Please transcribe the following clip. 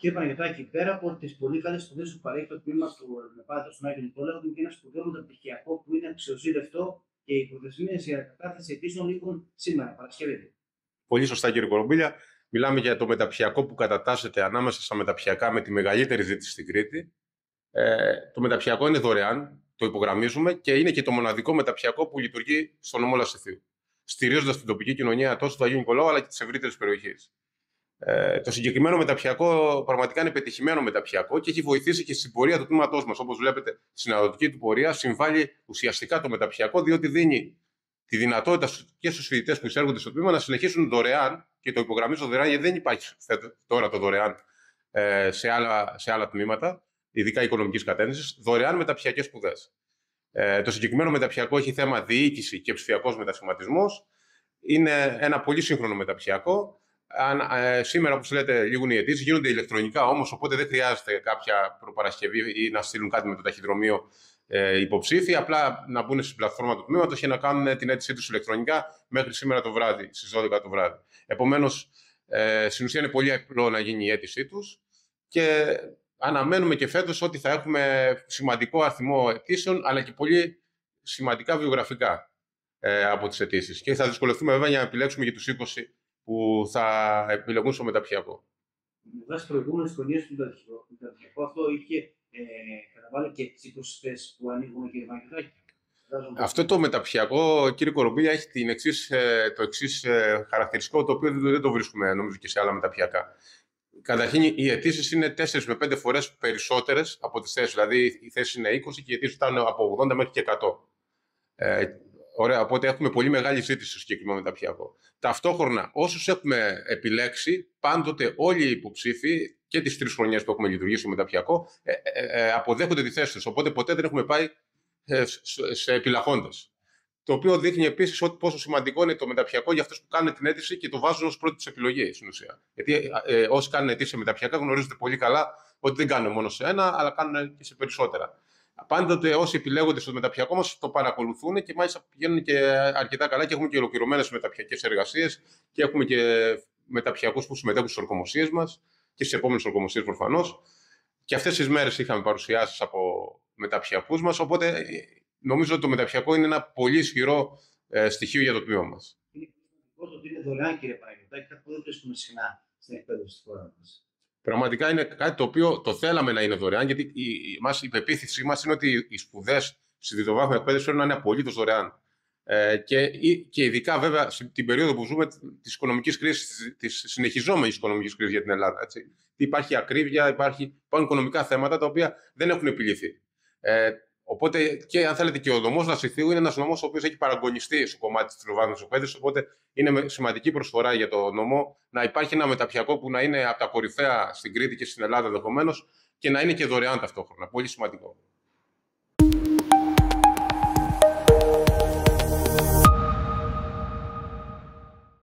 Κύριε Παναγιωτάκη, πέρα από τι πολύ καλέ σπουδέ που παρέχει το τμήμα του Ευνεπάτου στον Άγιο Νικόλαο, έχουμε και ένα σπουδαίο μεταπτυχιακό που είναι αξιοζήλευτο και οι προθεσμίε για κατάθεση αιτήσεων λήγουν σήμερα, Παρασκευή. Πολύ σωστά, κύριε Κορομπίλια. Μιλάμε για το μεταπτυχιακό που κατατάσσεται ανάμεσα στα μεταπτυχιακά με τη μεγαλύτερη ζήτηση στην Κρήτη. Το μεταπτυχιακό είναι δωρεάν, το υπογραμμίζουμε, και είναι και το μοναδικό μεταπτυχιακό που λειτουργεί στον νομό Λασιθίου, στηρίζοντας την τοπική κοινωνία τόσο του Αγίου Νικολάου αλλά και τη ευρύτερη περιοχή. Το συγκεκριμένο μεταπτυχιακό πραγματικά είναι πετυχημένο μεταπτυχιακό και έχει βοηθήσει και στην πορεία του τμήματός μας. Όπως βλέπετε, στην αναδοτική του πορεία συμβάλλει ουσιαστικά το μεταπτυχιακό, διότι δίνει τη δυνατότητα και στους φοιτητές που εισέρχονται στο τμήμα να συνεχίσουν δωρεάν, και το υπογραμμίζω δωρεάν γιατί δεν υπάρχει τώρα το δωρεάν σε άλλα τμήματα, ειδικά οικονομικής κατεύθυνσης, δωρεάν μεταπτυχιακές σπουδές. Το συγκεκριμένο μεταπτυχιακό έχει θέμα διοίκηση και ψηφιακός μετασχηματισμός. Είναι ένα πολύ σύγχρονο μεταπτυχιακό. Σήμερα, όπως λέτε, λήγουν οι αιτήσεις, γίνονται ηλεκτρονικά όμως, οπότε δεν χρειάζεται κάποια προπαρασκευή ή να στείλουν κάτι με το ταχυδρομείο υποψήφοι. Απλά να μπουν στην πλατφόρμα του τμήματος και να κάνουν την αίτησή τους ηλεκτρονικά μέχρι σήμερα το βράδυ, στις 12 το βράδυ. Επομένως, στην ουσία είναι πολύ απλό να γίνει η αίτησή τους και αναμένουμε και φέτος ότι θα έχουμε σημαντικό αριθμό αιτήσεων, αλλά και πολύ σημαντικά βιογραφικά από τις αιτήσεις. Και θα δυσκολευτούμε βέβαια για να επιλέξουμε και τους 20 που θα επιλεγούν στο μεταπτυχιακό. Με βάση προηγούμενες χρονιές του μεταπτυχιακού, αυτό είχε καταβάλει και τις 20 θέσεις που ανοίγουν, κύριε Παναγιωτάκη. Αυτό το μεταπτυχιακό, κύριε Κορομπίλια, έχει το εξής χαρακτηριστικό, το οποίο δεν το βρίσκουμε νομίζω και σε άλλα μεταπτυχιακά. Καταρχήν, οι αιτήσεις είναι 4 με 5 φορές περισσότερες από τις θέσεις. Δηλαδή, οι θέσεις είναι 20 και οι αιτήσεις φτάνουν από 80 μέχρι και 100. Ωραία, οπότε έχουμε πολύ μεγάλη ζήτηση στο συγκεκριμένο μεταπτυχιακό. Ταυτόχρονα, όσους έχουμε επιλέξει, πάντοτε όλοι οι υποψήφοι και τις 3 χρονιές που έχουμε λειτουργήσει στο μεταπτυχιακό αποδέχονται τη θέση τους. Οπότε ποτέ δεν έχουμε πάει σε επιλαχόντες. Το οποίο δείχνει επίσης ότι πόσο σημαντικό είναι το μεταπτυχιακό για αυτούς που κάνουν την αίτηση και το βάζουν ως πρώτη της επιλογή στην ουσία. Γιατί όσοι κάνουν αίτηση σε μεταπτυχιακά γνωρίζετε πολύ καλά ότι δεν κάνουν μόνο σε ένα, αλλά κάνουν και σε περισσότερα. Πάντοτε όσοι επιλέγονται στο μεταπτυχιακό μας το παρακολουθούν και μάλιστα πηγαίνουν και αρκετά καλά και έχουμε και ολοκληρωμένες μεταπτυχιακές εργασίες και έχουμε και μεταπτυχιακούς που συμμετέχουν στις ορκομοσίες μας και στις επόμενες ορκομοσίες προφανώς. Και αυτές τις μέρες είχαμε παρουσιάσεις από μεταπτυχιακούς μας, οπότε νομίζω ότι το μεταπτυχιακό είναι ένα πολύ ισχυρό στοιχείο για το τμήμα μας. Είναι σημαντικό ότι είναι δωρεάν, κύριε Παναγιωτάκη, κάτι που δεν βρίσκουμε συχνά στην εκπαίδευση στη χώρα μας. Πραγματικά είναι κάτι το οποίο το θέλαμε να είναι δωρεάν, γιατί η πεποίθησή μας είναι ότι οι σπουδές στη δευτεροβάθμια εκπαίδευση πρέπει να είναι απολύτως δωρεάν. Και ειδικά βέβαια στην περίοδο που ζούμε της οικονομικής κρίσης, της συνεχιζόμενης οικονομικής κρίσης για την Ελλάδα. Έτσι. Υπάρχει ακρίβεια, υπάρχουν οικονομικά θέματα τα οποία δεν έχουν επιλυθεί. Οπότε και αν θέλετε και ο νομός Λασιθίου είναι ένας νομός ο οποίος έχει παραγωνιστεί στο κομμάτι της τριτοβάθμιας εκπαίδευσης. Οπότε είναι σημαντική προσφορά για το νομό να υπάρχει ένα μεταπτυχιακό που να είναι από τα κορυφαία στην Κρήτη και στην Ελλάδα ενδεχομένως και να είναι και δωρεάν ταυτόχρονα. Πολύ σημαντικό.